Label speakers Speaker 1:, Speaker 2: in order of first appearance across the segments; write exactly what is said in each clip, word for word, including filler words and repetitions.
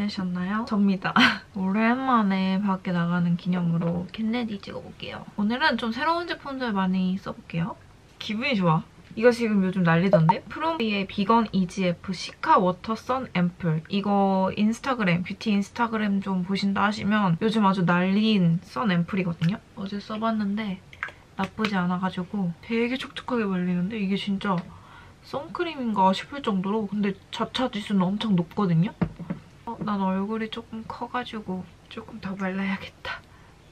Speaker 1: 보내셨나요? 접니다. 오랜만에 밖에 나가는 기념으로 겟레디 찍어볼게요. 오늘은 좀 새로운 제품들 많이 써볼게요. 기분이 좋아. 이거 지금 요즘 난리던데? 프롬의 비건 이지에프 시카 워터 선 앰플. 이거 인스타그램, 뷰티 인스타그램 좀 보신다 하시면 요즘 아주 난리인 선 앰플이거든요? 어제 써봤는데 나쁘지 않아가지고 되게 촉촉하게 발리는데 이게 진짜 선크림인가 싶을 정도로 근데 자차 지수는 엄청 높거든요? 어, 난 얼굴이 조금 커가지고 조금 더 발라야겠다.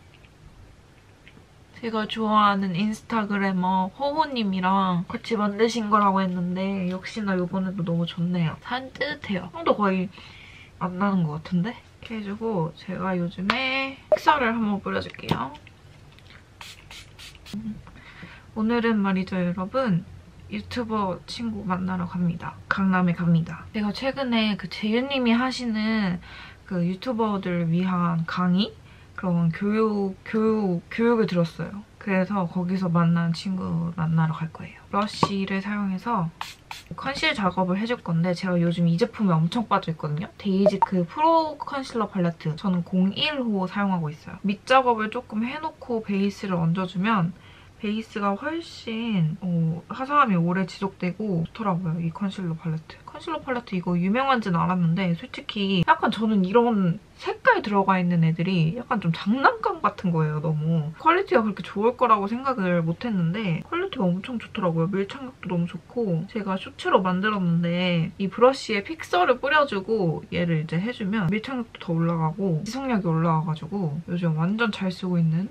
Speaker 1: 제가 좋아하는 인스타그래머 호호님이랑 같이 만드신 거라고 했는데 역시나 이번에도 너무 좋네요. 산뜻해요. 향도 거의 안 나는 것 같은데? 이렇게 해주고 제가 요즘에 픽서를 한번 뿌려줄게요. 오늘은 말이죠, 여러분. 유튜버 친구 만나러 갑니다. 강남에 갑니다. 제가 최근에 그 재유님이 하시는 그 유튜버들 위한 강의? 그런 교육, 교육, 교육을 들었어요. 그래서 거기서 만난 친구 만나러 갈 거예요. 브러쉬를 사용해서 컨실 작업을 해줄 건데 제가 요즘 이 제품에 엄청 빠져있거든요. 데이지크 프로 컨실러 팔레트. 저는 공일 호 사용하고 있어요. 밑 작업을 조금 해놓고 베이스를 얹어주면 베이스가 훨씬 어, 화사함이 오래 지속되고 좋더라고요, 이 컨실러 팔레트. 컨실러 팔레트 이거 유명한지는 알았는데 솔직히 약간 저는 이런 색깔 들어가 있는 애들이 약간 좀 장난감 같은 거예요, 너무. 퀄리티가 그렇게 좋을 거라고 생각을 못했는데 퀄리티가 엄청 좋더라고요. 밀착력도 너무 좋고 제가 쇼츠로 만들었는데 이 브러쉬에 픽서를 뿌려주고 얘를 이제 해주면 밀착력도 더 올라가고 지속력이 올라가가지고 요즘 완전 잘 쓰고 있는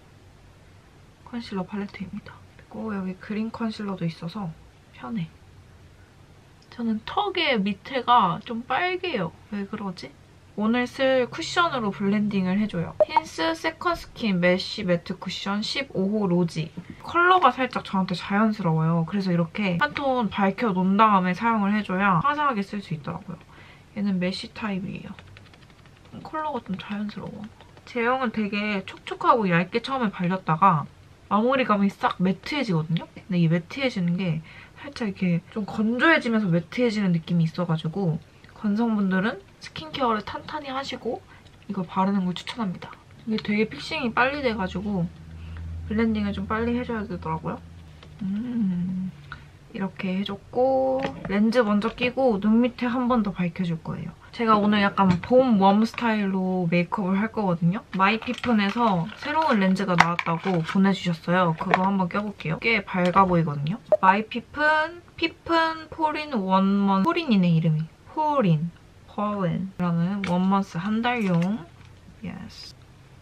Speaker 1: 컨실러 팔레트입니다. 그리고 여기 그린 컨실러도 있어서 편해. 저는 턱의 밑에가 좀 빨개요. 왜 그러지? 오늘 쓸 쿠션으로 블렌딩을 해줘요. 힌스 세컨 스킨 메쉬 매트 쿠션 십오 호 로지. 컬러가 살짝 저한테 자연스러워요. 그래서 이렇게 한 톤 밝혀놓은 다음에 사용을 해줘야 화사하게 쓸 수 있더라고요. 얘는 메쉬 타입이에요. 컬러가 좀 자연스러워. 제형은 되게 촉촉하고 얇게 처음에 발렸다가 마무리감이 싹 매트해지거든요? 근데 이 매트해지는 게 살짝 이렇게 좀 건조해지면서 매트해지는 느낌이 있어가지고 건성분들은 스킨케어를 탄탄히 하시고 이걸 바르는 걸 추천합니다. 이게 되게 픽싱이 빨리 돼가지고 블렌딩을 좀 빨리 해줘야 되더라고요. 음, 이렇게 해줬고 렌즈 먼저 끼고 눈 밑에 한 번 더 밝혀줄 거예요. 제가 오늘 약간 봄 웜 스타일로 메이크업을 할 거거든요. 마이피픈에서 새로운 렌즈가 나왔다고 보내주셨어요. 그거 한번 껴볼게요. 꽤 밝아 보이거든요. 마이피픈 피픈 포린 원먼 포린이네 이름이. 포린 포린 라는 원먼스 한 달용. 예스.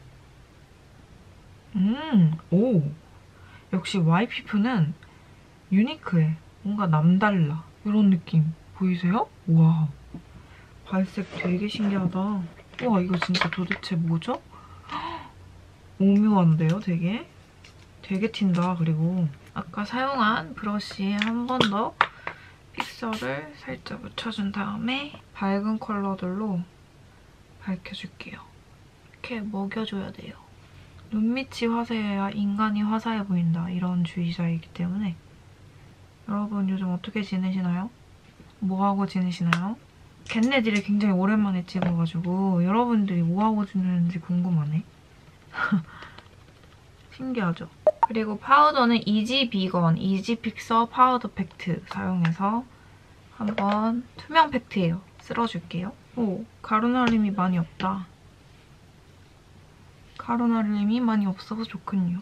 Speaker 1: 음, 오. 역시 와이피프는 유니크해. 뭔가 남달라. 이런 느낌 보이세요? 우와. 발색 되게 신기하다. 우와, 이거 진짜 도대체 뭐죠? 오묘한데요, 되게? 되게 튄다, 그리고. 아까 사용한 브러쉬에 한 번 더 픽서를 살짝 묻혀준 다음에 밝은 컬러들로 밝혀줄게요. 이렇게 먹여줘야 돼요. 눈밑이 화사해야 인간이 화사해 보인다, 이런 주의자이기 때문에. 여러분 요즘 어떻게 지내시나요? 뭐하고 지내시나요? 겟레디를 굉장히 오랜만에 찍어가지고 여러분들이 뭐하고 지내는지 궁금하네. 신기하죠? 그리고 파우더는 이지 비건, 이지 픽서 파우더 팩트 사용해서 한번 투명 팩트예요. 쓸어줄게요. 오, 가루날림이 많이 없다. 가루날림이 많이 없어서 좋군요.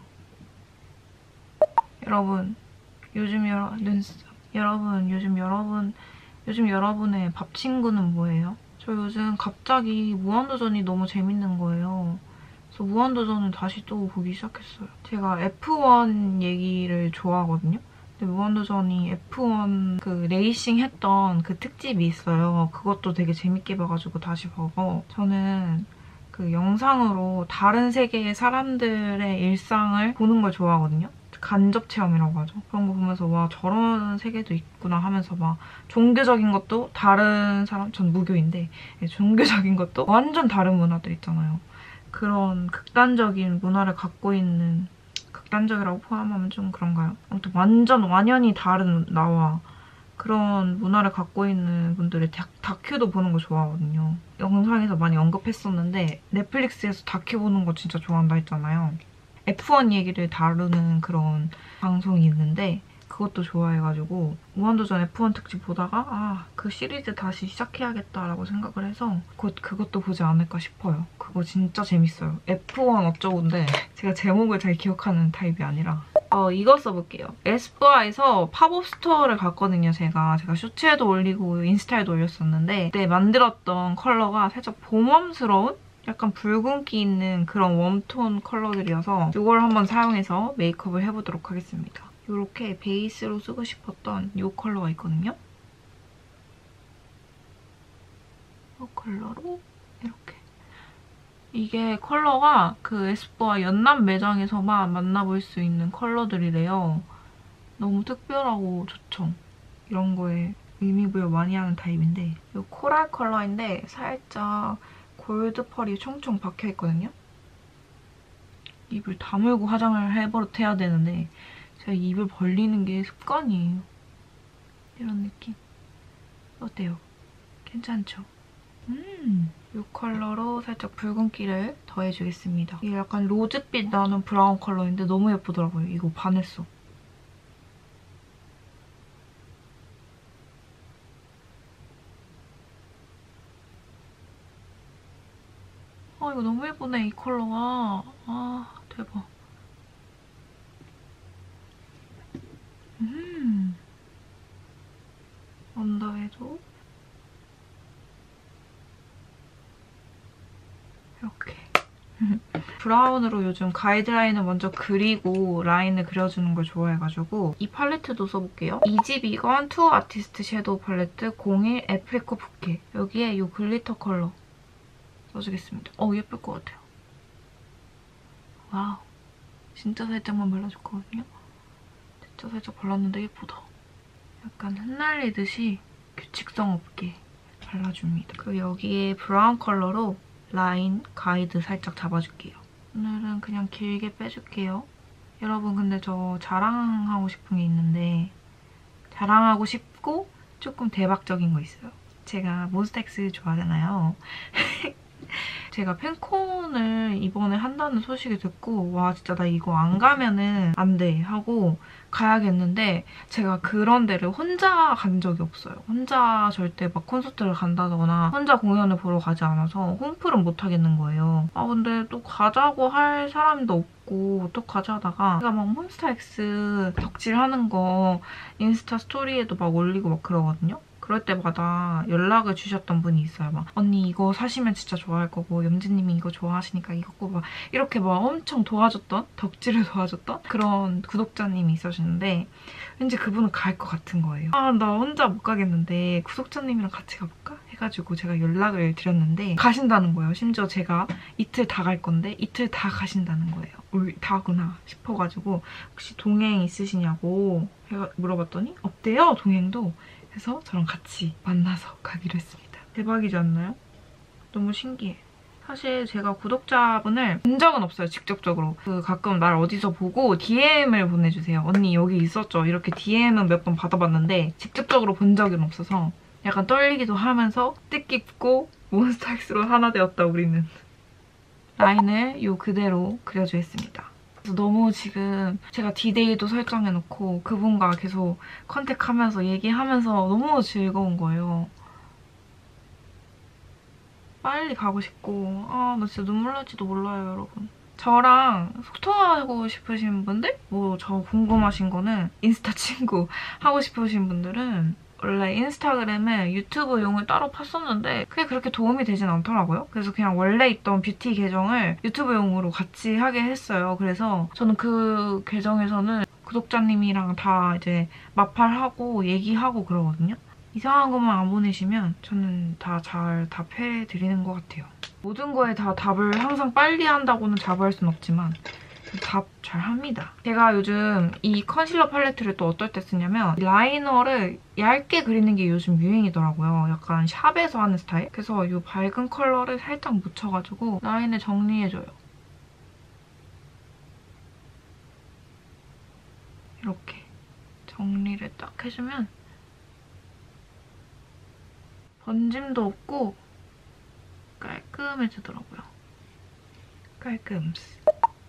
Speaker 1: 여러분, 요즘 여러, 눈썹. 여러분, 요즘 여러분, 요즘 여러분의 밥 친구는 뭐예요? 저 요즘 갑자기 무한도전이 너무 재밌는 거예요. 그래서 무한도전을 다시 또 보기 시작했어요. 제가 에프 원 얘기를 좋아하거든요? 근데 무한도전이 에프 원 그 레이싱 했던 그 특집이 있어요. 그것도 되게 재밌게 봐가지고 다시 보고 저는 그 영상으로 다른 세계의 사람들의 일상을 보는 걸 좋아하거든요. 간접 체험이라고 하죠. 그런 거 보면서 와 저런 세계도 있구나 하면서 막 종교적인 것도 다른 사람, 전 무교인데 종교적인 것도 완전 다른 문화들 있잖아요. 그런 극단적인 문화를 갖고 있는, 극단적이라고 포함하면 좀 그런가요? 아무튼 완전 완연히 다른 나와 그런 문화를 갖고 있는 분들의 다, 다큐도 보는 거 좋아하거든요. 영상에서 많이 언급했었는데 넷플릭스에서 다큐 보는 거 진짜 좋아한다 했잖아요. 에프원 얘기를 다루는 그런 방송이 있는데 그것도 좋아해가지고 무한도전 에프원 특집 보다가 아, 그 시리즈 다시 시작해야겠다라고 생각을 해서 곧 그것도 보지 않을까 싶어요. 그거 진짜 재밌어요. 에프원 어쩌고인데 제가 제목을 잘 기억하는 타입이 아니라 어, 이거 써볼게요. 에스쁘아에서 팝업 스토어를 갔거든요, 제가. 제가 쇼츠에도 올리고 인스타에도 올렸었는데 그때 만들었던 컬러가 살짝 봄웜스러운? 약간 붉은기 있는 그런 웜톤 컬러들이어서 이걸 한번 사용해서 메이크업을 해보도록 하겠습니다. 이렇게 베이스로 쓰고 싶었던 이 컬러가 있거든요. 이 컬러로 이렇게. 이게 컬러가 그 에스쁘아 연남 매장에서만 만나볼 수 있는 컬러들이래요. 너무 특별하고 좋죠. 이런 거에 의미부여 많이 하는 타입인데 이 코랄 컬러인데 살짝 골드 펄이 총총 박혀있거든요. 입을 다물고 화장을 해버릇해야 되는데 제가 입을 벌리는 게 습관이에요. 이런 느낌. 어때요? 괜찮죠? 음, 이 컬러로 살짝 붉은기를 더해주겠습니다. 이게 약간 로즈빛 나는 브라운 컬러인데 너무 예쁘더라고요. 이거 반했어. 아, 이거 너무 예쁘네, 이 컬러가. 아, 대박. 음. 언더에도 이렇게. 브라운으로 요즘 가이드라인을 먼저 그리고 라인을 그려주는 걸 좋아해가지고 이 팔레트도 써볼게요. 이지비건 투 아티스트 섀도우 팔레트 공일 애프리코 부케. 여기에 이 글리터 컬러 써주겠습니다. 어, 예쁠 것 같아요. 와우. 진짜 살짝만 발라줄 거거든요. 진짜 살짝 발랐는데 예쁘다. 약간 흩날리듯이 규칙성 없게 발라줍니다. 그리고 여기에 브라운 컬러로 라인 가이드 살짝 잡아줄게요. 오늘은 그냥 길게 빼줄게요. 여러분 근데 저 자랑하고 싶은 게 있는데 자랑하고 싶고 조금 대박적인 거 있어요. 제가 몬스타엑스 좋아하잖아요. 제가 팬콘을 이번에 한다는 소식을 듣고 와 진짜 나 이거 안 가면은 안 돼 하고 가야겠는데 제가 그런 데를 혼자 간 적이 없어요. 혼자 절대 막 콘서트를 간다거나 혼자 공연을 보러 가지 않아서 홈플은 못 하겠는 거예요. 아 근데 또 가자고 할 사람도 없고 어떡하지 하다가 제가 막 몬스타엑스 덕질하는 거 인스타 스토리에도 막 올리고 막 그러거든요. 그럴 때마다 연락을 주셨던 분이 있어요. 막 언니 이거 사시면 진짜 좋아할 거고 염지님이 이거 좋아하시니까 이거 꼭 막 이렇게 막 엄청 도와줬던 덕질을 도와줬던 그런 구독자님이 있으시는데 왠지 그분은 갈 것 같은 거예요. 아 나 혼자 못 가겠는데 구독자님이랑 같이 가볼까? 해가지고 제가 연락을 드렸는데 가신다는 거예요. 심지어 제가 이틀 다 갈 건데 이틀 다 가신다는 거예요. 올 다구나 싶어가지고 혹시 동행 있으시냐고 물어봤더니 없대요, 동행도. 그래서 저랑 같이 만나서 가기로 했습니다. 대박이지 않나요? 너무 신기해. 사실 제가 구독자분을 본 적은 없어요, 직접적으로. 그 가끔 날 어디서 보고 디엠을 보내주세요. 언니 여기 있었죠? 이렇게 디엠은 몇 번 받아봤는데 직접적으로 본 적은 없어서 약간 떨리기도 하면서 뜻깊고 몬스타엑스로 하나 되었다, 우리는. 라인을 요 그대로 그려주겠습니다. 너무 지금 제가 디데이도 설정해놓고 그분과 계속 컨택하면서 얘기하면서 너무 즐거운 거예요. 빨리 가고 싶고 아 나 진짜 눈물 날지도 몰라요, 여러분. 저랑 소통하고 싶으신 분들? 뭐 저 궁금하신 거는 인스타 친구 하고 싶으신 분들은 원래 인스타그램에 유튜브용을 따로 팠었는데 그게 그렇게 도움이 되진 않더라고요. 그래서 그냥 원래 있던 뷰티 계정을 유튜브용으로 같이 하게 했어요. 그래서 저는 그 계정에서는 구독자님이랑 다 이제 마팔하고 얘기하고 그러거든요. 이상한 것만 안 보내시면 저는 다 잘 답해드리는 것 같아요. 모든 거에 다 답을 항상 빨리 한다고는 자부할 순 없지만 답 잘합니다. 제가 요즘 이 컨실러 팔레트를 또 어떨 때 쓰냐면 라이너를 얇게 그리는 게 요즘 유행이더라고요. 약간 샵에서 하는 스타일? 그래서 이 밝은 컬러를 살짝 묻혀가지고 라인을 정리해줘요. 이렇게 정리를 딱 해주면 번짐도 없고 깔끔해지더라고요. 깔끔스.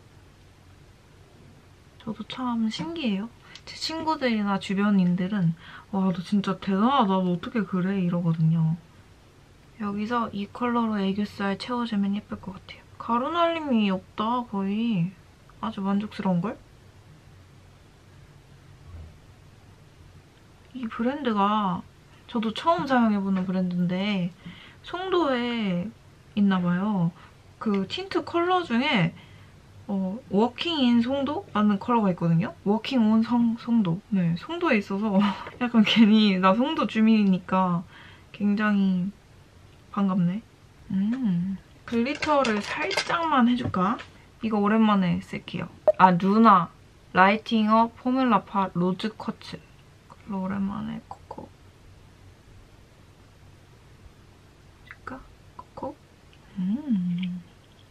Speaker 1: 저도 참 신기해요. 제 친구들이나 주변인들은 와, 너 진짜 대단하다. 너 어떻게 그래? 이러거든요. 여기서 이 컬러로 애교살 채워주면 예쁠 것 같아요. 가루 날림이 없다, 거의. 아주 만족스러운걸? 이 브랜드가 저도 처음 사용해보는 브랜드인데 송도에 있나봐요. 그 틴트 컬러 중에 어, 워킹인 송도라는 컬러가 있거든요. 워킹온 성, 송도. 네, 송도에 있어서 약간 괜히 나 송도 주민이니까 굉장히 반갑네. 음, 글리터를 살짝만 해줄까? 이거 오랜만에 쓸게요. 아, 누나 라이팅업 포뮬라파 로즈 쿼츠. 이거 오랜만에 코코. 줄까? 코코? 음,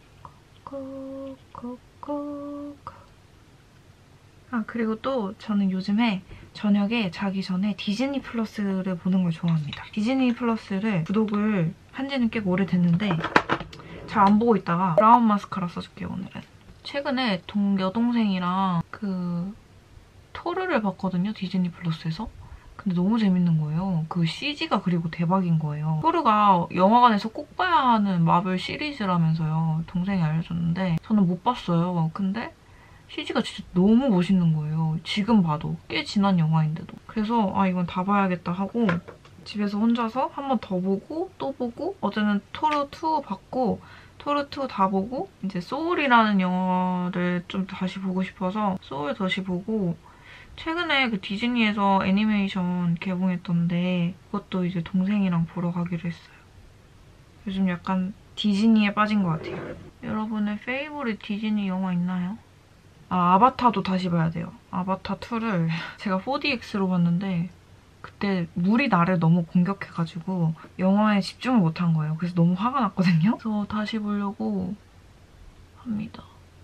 Speaker 1: 코코. 콕. 아, 그리고 또 저는 요즘에 저녁에 자기 전에 디즈니 플러스를 보는 걸 좋아합니다. 디즈니 플러스를 구독을 한 지는 꽤 오래됐는데 잘 안 보고 있다가 브라운 마스카라 써줄게요, 오늘은. 최근에 동, 여동생이랑 그 토르를 봤거든요, 디즈니 플러스에서. 근데 너무 재밌는 거예요. 그 씨지가 그리고 대박인 거예요. 토르가 영화관에서 꼭 봐야 하는 마블 시리즈라면서요. 동생이 알려줬는데 저는 못 봤어요. 근데 씨지가 진짜 너무 멋있는 거예요. 지금 봐도. 꽤 지난 영화인데도. 그래서 아, 이건 다 봐야겠다 하고 집에서 혼자서 한 번 더 보고 또 보고 어제는 토르 투 봤고 토르 투 다 보고 이제 소울이라는 영화를 좀 다시 보고 싶어서 소울 다시 보고 최근에 그 디즈니에서 애니메이션 개봉했던데 그것도 이제 동생이랑 보러 가기로 했어요. 요즘 약간 디즈니에 빠진 것 같아요. 여러분의 페이보릿 디즈니 영화 있나요? 아, 아바타도 다시 봐야 돼요. 아바타 투를 제가 포디엑스로 봤는데 그때 물이 나를 너무 공격해가지고 영화에 집중을 못한 거예요. 그래서 너무 화가 났거든요. 그래서 다시 보려고 합니다.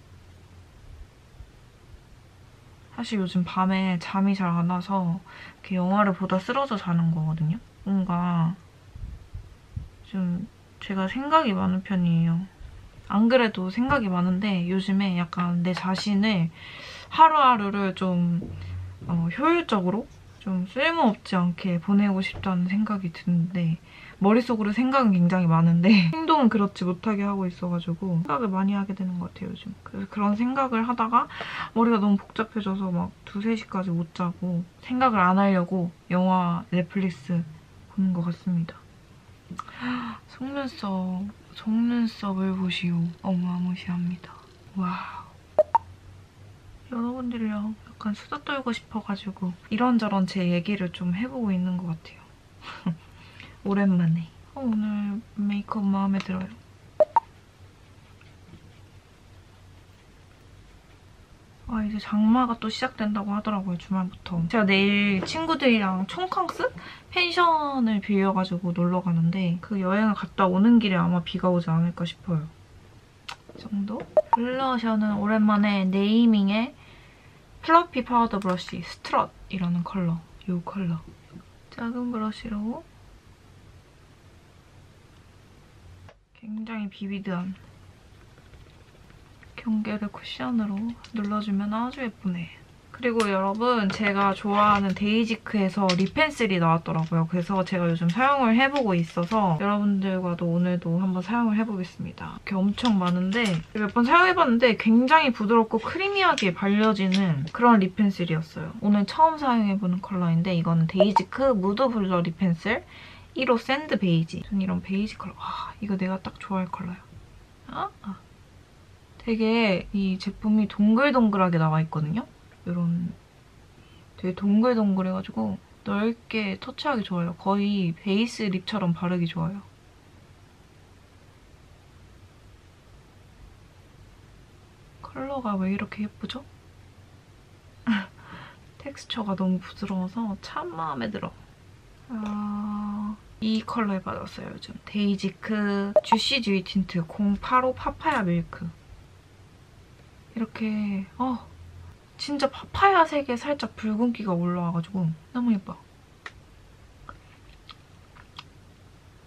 Speaker 1: 사실 요즘 밤에 잠이 잘 안 와서 이렇게 영화를 보다 쓰러져 자는 거거든요. 뭔가 좀 제가 생각이 많은 편이에요. 안 그래도 생각이 많은데 요즘에 약간 내 자신을 하루하루를 좀 어, 효율적으로 좀 쓸모없지 않게 보내고 싶다는 생각이 드는데 머릿속으로 생각은 굉장히 많은데 행동은 그렇지 못하게 하고 있어가지고 생각을 많이 하게 되는 것 같아요, 요즘. 그래서 그런 생각을 하다가 머리가 너무 복잡해져서 막 두세 시까지 못 자고 생각을 안 하려고 영화, 넷플릭스 보는 것 같습니다. 속눈썹, 속눈썹을 보시오. 어마무시합니다. 와우. 여러분들이랑 약간 수다 떨고 싶어가지고 이런저런 제 얘기를 좀 해보고 있는 것 같아요. 오랜만에. 어, 오늘 메이크업 마음에 들어요. 아, 이제 장마가 또 시작된다고 하더라고요, 주말부터. 제가 내일 친구들이랑 촌캉스? 펜션을 빌려가지고 놀러 가는데 그 여행을 갔다 오는 길에 아마 비가 오지 않을까 싶어요. 이 정도? 블러셔는 오랜만에 네이밍의 플러피 파우더 브러쉬 스트럿이라는 컬러. 이 컬러. 작은 브러쉬로 굉장히 비비드한 경계를 쿠션으로 눌러주면 아주 예쁘네. 그리고 여러분, 제가 좋아하는 데이지크에서 립펜슬이 나왔더라고요. 그래서 제가 요즘 사용을 해보고 있어서 여러분들과도 오늘도 한번 사용을 해보겠습니다. 이렇게 엄청 많은데 몇 번 사용해봤는데 굉장히 부드럽고 크리미하게 발려지는 그런 립펜슬이었어요. 오늘 처음 사용해보는 컬러인데 이거는 데이지크 무드 블러 립펜슬 일 호 샌드 베이지. 전 이런 베이지 컬러. 와, 이거 내가 딱 좋아할 컬러야. 아, 아. 되게 이 제품이 동글동글하게 나와 있거든요. 이런 되게 동글동글해가지고 넓게 터치하기 좋아요. 거의 베이스 립처럼 바르기 좋아요. 컬러가 왜 이렇게 예쁘죠? 텍스처가 너무 부드러워서 참 마음에 들어. 아... 이 컬러에 빠졌어요, 요즘. 데이지크 주시 듀이 틴트 공팔오 파파야 밀크. 이렇게 어 진짜 파파야 색에 살짝 붉은기가 올라와가지고 너무 예뻐.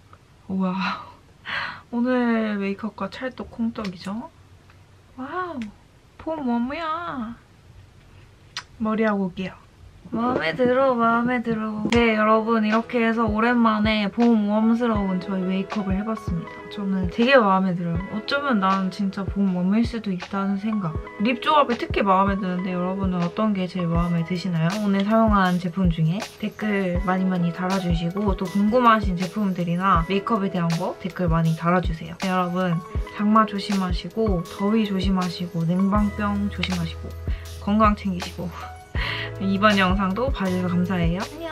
Speaker 1: 우와. 오늘 메이크업과 찰떡 콩떡이죠? 와우. 봄 웜이야. 머리하고 올게요. 마음에 들어, 마음에 들어. 네, 여러분 이렇게 해서 오랜만에 봄 웜스러운 저희 메이크업을 해봤습니다. 저는 되게 마음에 들어요. 어쩌면 난 진짜 봄 웜일 수도 있다는 생각. 립 조합이 특히 마음에 드는데 여러분은 어떤 게 제일 마음에 드시나요? 오늘 사용한 제품 중에 댓글 많이 많이 달아주시고 또 궁금하신 제품들이나 메이크업에 대한 거 댓글 많이 달아주세요. 네, 여러분 장마 조심하시고 더위 조심하시고 냉방병 조심하시고 건강 챙기시고 이번 영상도 봐주셔서 감사해요. 안녕!